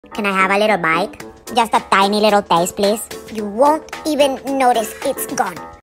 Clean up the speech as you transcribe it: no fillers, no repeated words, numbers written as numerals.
Can I have a little bite? Just a tiny little taste, please. You won't even notice it's gone.